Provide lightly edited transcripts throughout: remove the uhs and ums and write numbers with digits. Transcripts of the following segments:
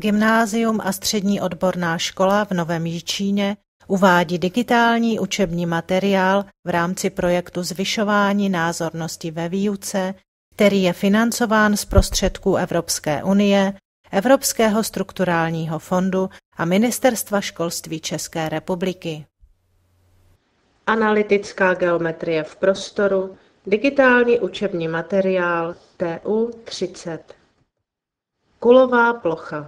Gymnázium a střední odborná škola v Novém Jičíně uvádí digitální učební materiál v rámci projektu Zvyšování názornosti ve výuce, který je financován z prostředků Evropské unie, Evropského strukturálního fondu a Ministerstva školství České republiky. Analytická geometrie v prostoru, digitální učební materiál TU 30. Kulová plocha.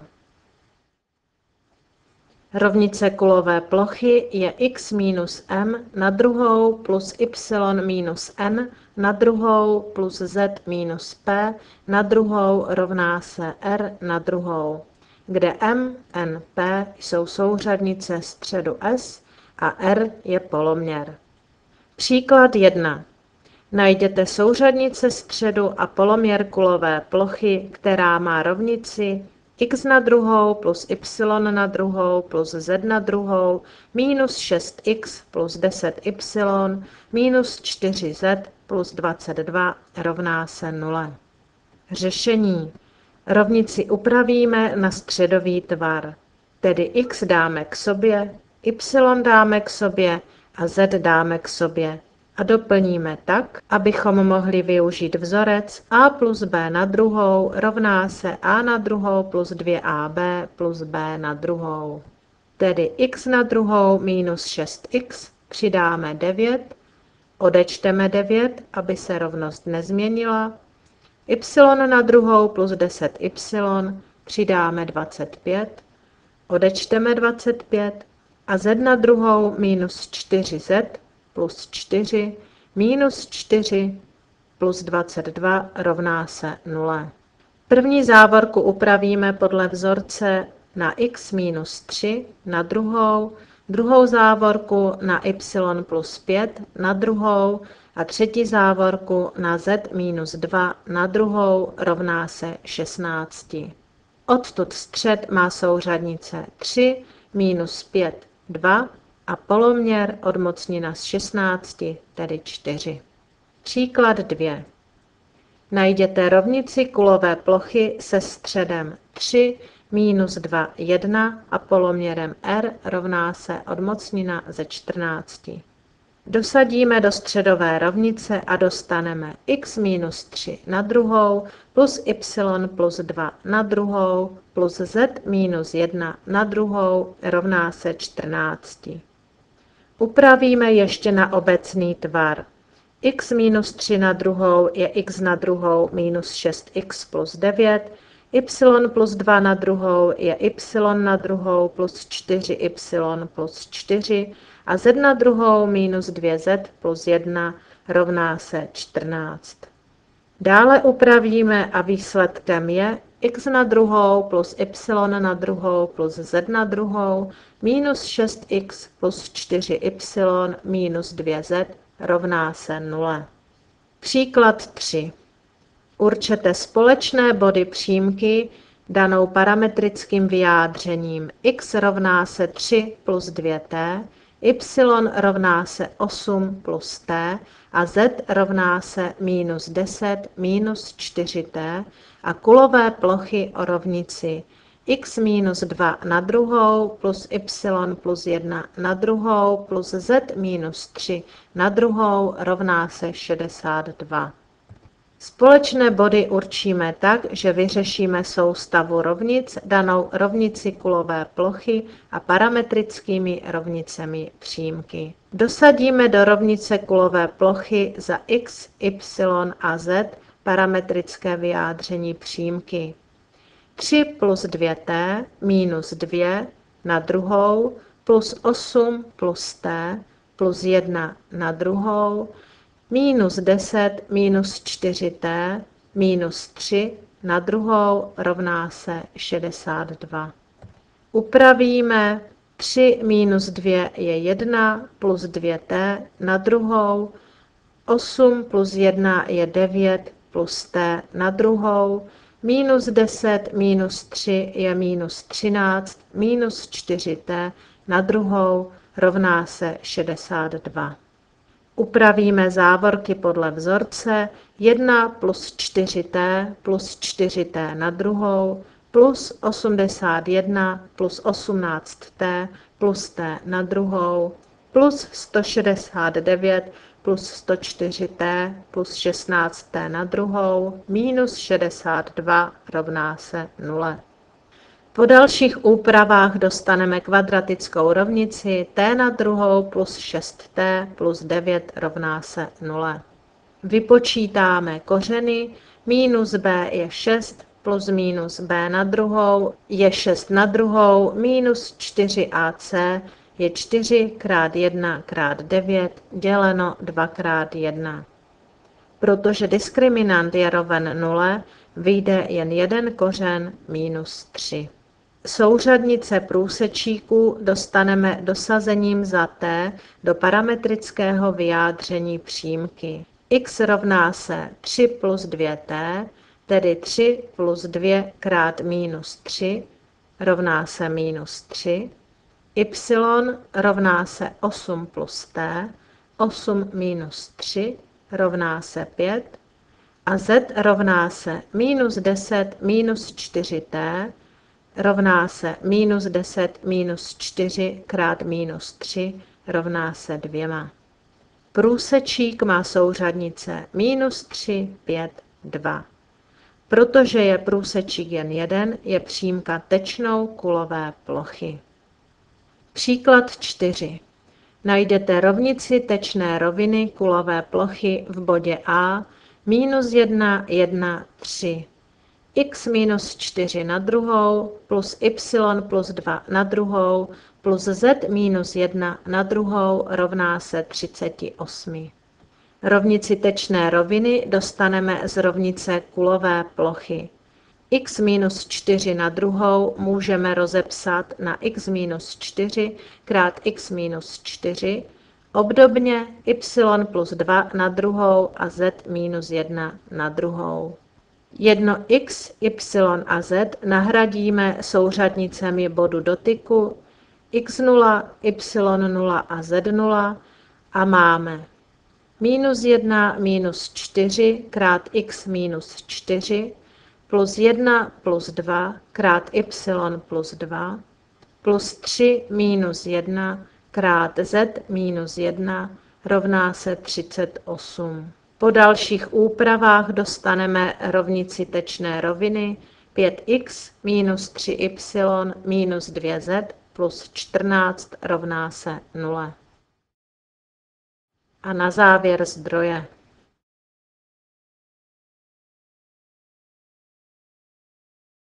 Rovnice kulové plochy je x minus m na druhou plus y minus n na druhou plus z minus p na druhou rovná se r na druhou, kde m, n, p jsou souřadnice středu S a r je poloměr. Příklad 1. Najděte souřadnice středu a poloměr kulové plochy, která má rovnici x na druhou plus y na druhou plus z na druhou minus 6x plus 10y minus 4z plus 22 rovná se 0. Řešení. Rovnici upravíme na středový tvar, tedy x dáme k sobě, y dáme k sobě a z dáme k sobě a doplníme tak, abychom mohli využít vzorec a plus b na druhou rovná se a na druhou plus 2ab plus b na druhou. Tedy x na druhou minus 6x přidáme 9, odečteme 9, aby se rovnost nezměnila, y na druhou plus 10y přidáme 25, odečteme 25 a z na druhou minus 4z plus 4 minus 4 plus 22 rovná se 0. První závorku upravíme podle vzorce na x minus 3 na druhou závorku na y plus 5 na druhou a třetí závorku na z minus 2 na druhou rovná se 16. Odtud střed má souřadnice 3 minus 5 2 a poloměr odmocnina z 16, tedy 4. Příklad 2. Najděte rovnici kulové plochy se středem 3 minus 2 1 a poloměrem r rovná se odmocnina ze 14. Dosadíme do středové rovnice a dostaneme x minus 3 na druhou plus y plus 2 na druhou plus z minus 1 na druhou rovná se 14. Upravíme ještě na obecný tvar. X minus 3 na druhou je x na druhou minus 6x plus 9, y plus 2 na druhou je y na druhou plus 4y plus 4 a z na druhou minus 2z plus 1 rovná se 14. Dále upravíme a výsledkem je x na druhou plus y na druhou plus z na druhou minus 6x plus 4y minus 2z rovná se 0. Příklad 3. Určete společné body přímky danou parametrickým vyjádřením x rovná se 3 plus 2t, y rovná se 8 plus t a z rovná se minus 10 minus 4t a kulové plochy o rovnici x minus 2 na druhou plus y plus 1 na druhou plus z minus 3 na druhou rovná se 62. Společné body určíme tak, že vyřešíme soustavu rovnic danou rovnici kulové plochy a parametrickými rovnicemi přímky. Dosadíme do rovnice kulové plochy za x, y a z parametrické vyjádření přímky. 3 plus 2t minus 2 na druhou plus 8 plus t plus 1 na druhou minus 10 minus 4t minus 3 na druhou rovná se 62. Upravíme 3 minus 2 je 1 plus 2t na druhou, 8 plus 1 je 9 plus t na druhou, minus 10 minus 3 je minus 13 minus 4t na druhou rovná se 62. Upravíme závorky podle vzorce 1 plus 4t plus 4t na druhou plus 81 plus 18t plus t na druhou plus 169 plus 104t plus 16t na druhou minus 62 rovná se 0. Po dalších úpravách dostaneme kvadratickou rovnici t na druhou plus 6t plus 9 rovná se 0. Vypočítáme kořeny, minus b je 6 plus minus b na druhou je 6 na druhou, minus 4ac je 4 krát 1 krát 9 děleno 2 krát 1. Protože diskriminant je roven 0, vyjde jen jeden kořen minus 3. Souřadnice průsečíků dostaneme dosazením za t do parametrického vyjádření přímky. X rovná se 3 plus 2t, tedy 3 plus 2 krát minus 3 rovná se minus 3. Y rovná se 8 plus t, 8 minus 3 rovná se 5. A z rovná se minus 10 minus 4t rovná se minus 10 minus 4 krát minus 3 rovná se 2. Průsečík má souřadnice minus 3, 5, 2. Protože je průsečík jen jeden, je přímka tečnou kulové plochy. Příklad 4. Najdete rovnici tečné roviny kulové plochy v bodě A minus 1, 1, 3. X minus 4 na druhou plus y plus 2 na druhou plus z minus 1 na druhou rovná se 38. Rovnici tečné roviny dostaneme z rovnice kulové plochy. X minus 4 na druhou můžeme rozepsat na x minus 4 krát x minus 4, obdobně y plus 2 na druhou a z minus 1 na druhou. Jedno x, y a z nahradíme souřadnicemi bodu dotyku x0, y0 a z0 a máme minus 1 minus 4 krát x minus 4 plus 1 plus 2 krát y plus 2 plus 3 minus 1 krát z minus 1 rovná se 38. Po dalších úpravách dostaneme rovnici tečné roviny 5x minus 3y minus 2z plus 14 rovná se 0. A na závěr zdroje.